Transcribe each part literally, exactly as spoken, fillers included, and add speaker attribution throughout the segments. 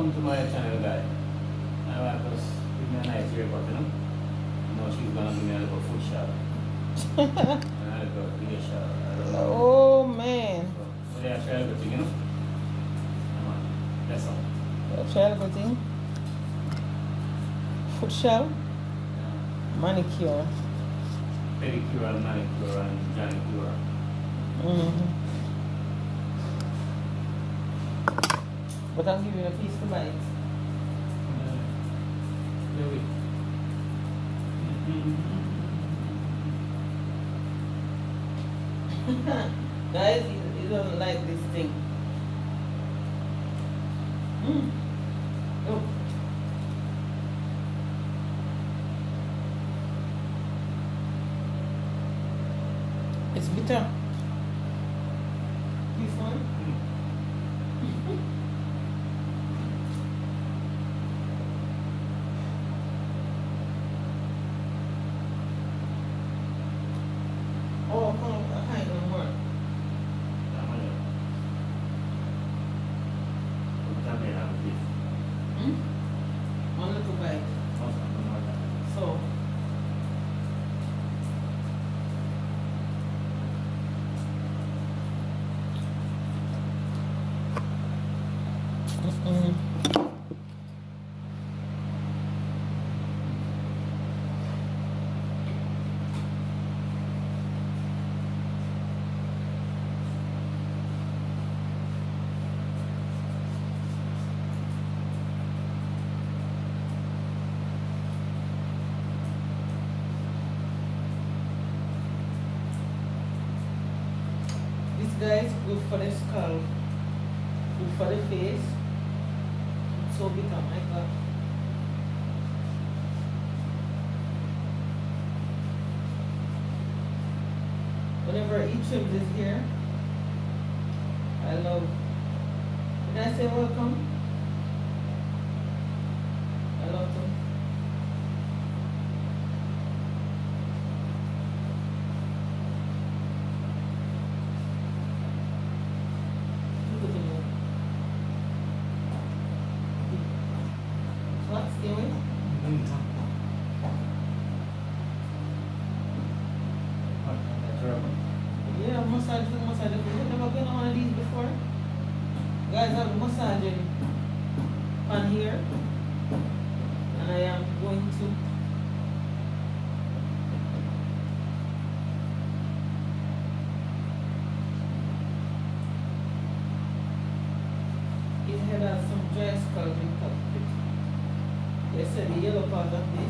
Speaker 1: welcome to my channel, guys. My wife was giving me a nice haircut, you know. Now she's gonna give me a little foot shot. And a little ear shot. I don't know.
Speaker 2: Oh man.
Speaker 1: So, so they are trying everything, you know. Come on, that's all.
Speaker 2: You'll try everything. Foot shell,
Speaker 1: Yeah.
Speaker 2: manicure.
Speaker 1: Pedicure and manicure and janicure.
Speaker 2: Mm-hmm. But I'm giving you a piece to bite.
Speaker 1: Uh, do it.
Speaker 2: Guys, he, he doesn't like this thing. Mm. Oh. It's bitter. This one? Oh, come on, I can't no more. Hmm? One little bite. So. Mm-mm. This guy is good for the scalp, good for the face. It's so bitter, my God. Whenever he trims his hair, I love. Did I say welcome? I love them. What's doing? Yeah, massage the massage. I've never been on one of these before. Guys, I'm massaging on here, and I am going to his head has some dry scalp in top of it. They said the yellow part of this.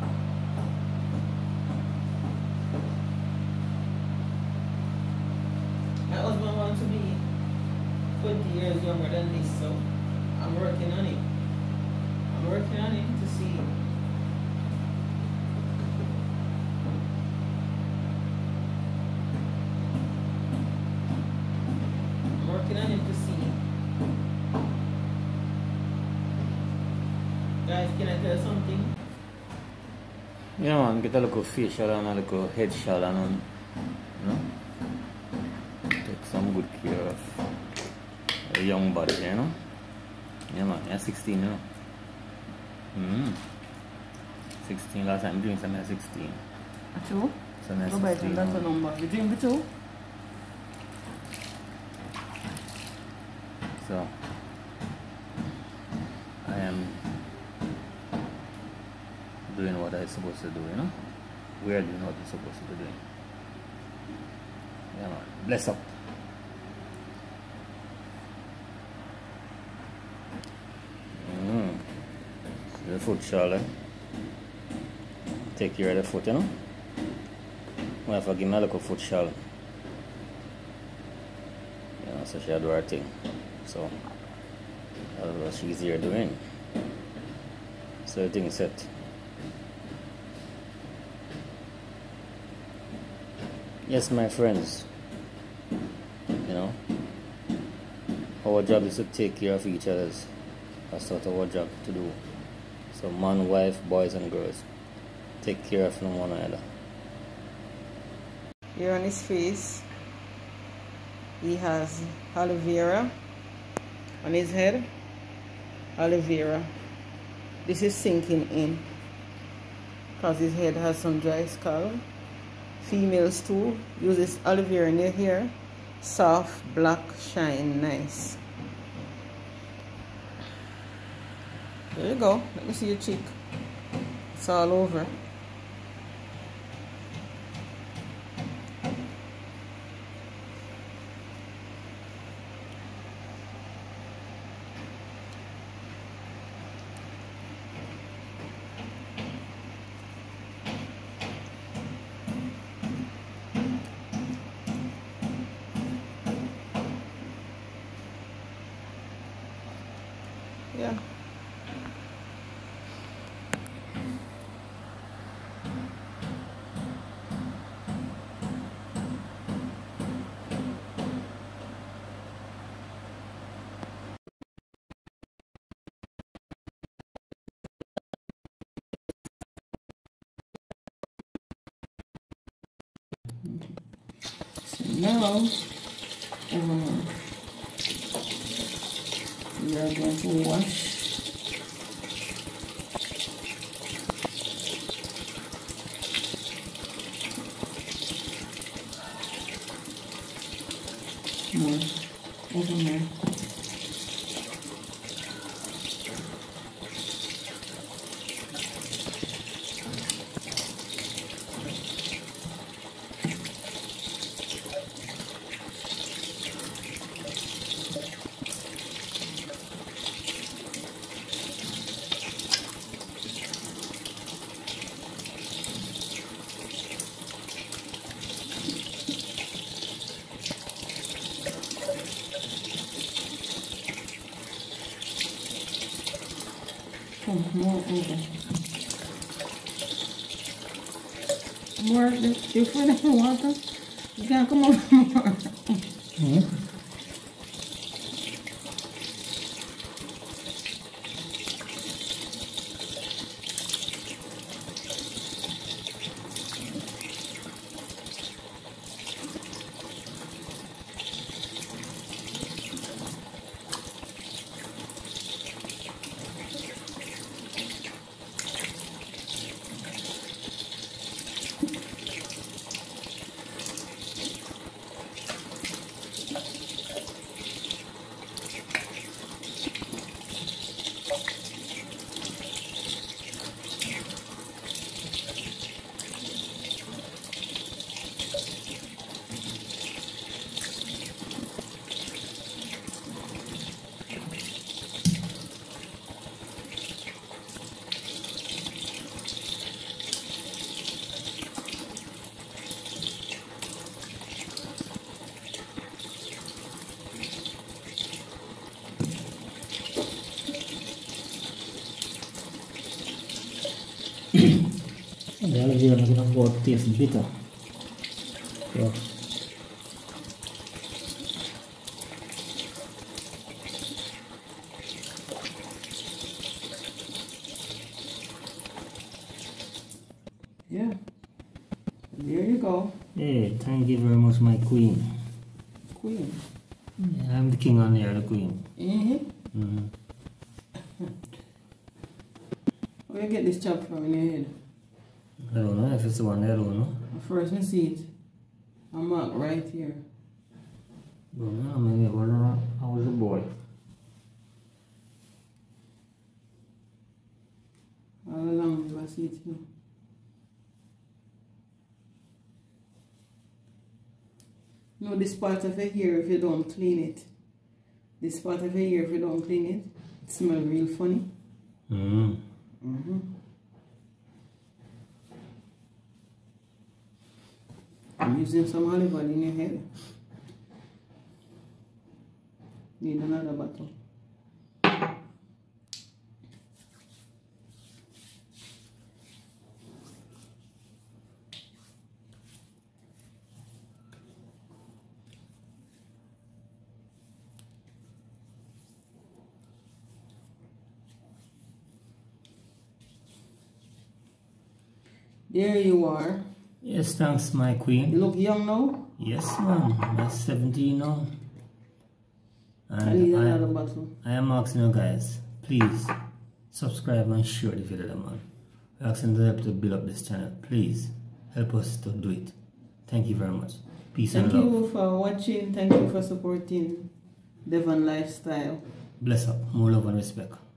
Speaker 2: My husband wants to be twenty years younger than this, so I'm working on it. I'm working on it to see. I'm working on it to see. Guys, can I tell you something?
Speaker 1: Yeah, man, get a little facial and a little head shot and, um, you know, take some good care of a young body, you know. Yeah, man, you're sixteen, you know. Mm. sixteen, last time doing something at sixteen.
Speaker 2: A two?
Speaker 1: Something at
Speaker 2: Go back
Speaker 1: sixteen.
Speaker 2: and that's the number. You drink the two?
Speaker 1: So, I am doing what I'm supposed to do, you know. We are doing what we're supposed to be doing. Yeah, man. Bless up. Mm. The foot, Charlotte. Take care of the foot, you know. I'm going to give me a little foot, Charlotte. You know, so she'll do her thing. So, that's what she's here doing. So, the thing is set. Yes, my friends, you know, our job is to take care of each other's. That's what our job to do. So man, wife, boys and girls, take care of one another.
Speaker 2: Here on his face, he has aloe vera on his head. aloe vera. This is sinking in because his head has some dry scalp. Females too use this aloe vera in their hair. Soft, black, shine, nice. There you go. Let me see your cheek. It's all over. Yeah. So now um, we are going to wash more over there. Come more over. More different than water. You can't come over more. Mm-hmm.
Speaker 3: The aloe vera is going to taste bitter. Yeah.
Speaker 2: Yeah. There you go.
Speaker 3: Hey, thank you very much, my queen.
Speaker 2: Queen.
Speaker 3: Yeah, I'm the king on here, the queen.
Speaker 2: Mm-hmm.
Speaker 3: Mm-hmm.
Speaker 2: Where you get this chop from in your head?
Speaker 3: I don't know if it's the one I don't know.
Speaker 2: First, I see it. I mark right here.
Speaker 3: But no, maybe I was a boy.
Speaker 2: All along, I see it too. No, this part of your hair, if you don't clean it, this part of your hair, if you don't clean it, it smells real funny.
Speaker 3: Mm.
Speaker 2: Mm-hmm. I'm using some olive oil in your head. Need another bottle. There you are.
Speaker 3: Yes, thanks, my queen.
Speaker 2: You look young now?
Speaker 3: Yes, ma'am. That's seventeen now. And
Speaker 2: I need
Speaker 3: I,
Speaker 2: another bottle.
Speaker 3: I am asking you guys, please subscribe and share the video, man. We're asking the help to build up this channel. Please help us to do it. Thank you very much. Peace
Speaker 2: Thank
Speaker 3: and love.
Speaker 2: Thank you for watching. Thank you for supporting Devon Lifestyle.
Speaker 3: Bless up. More love and respect.